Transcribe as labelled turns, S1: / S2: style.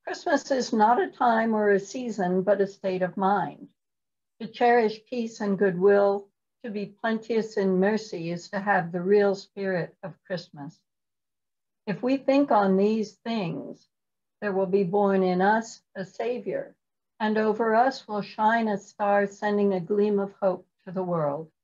S1: Christmas is not a time or a season, but a state of mind. To cherish peace and goodwill, to be plenteous in mercy, is to have the real spirit of Christmas. If we think on these things, there will be born in us a Savior, and over us will shine a star, sending a gleam of hope to the world.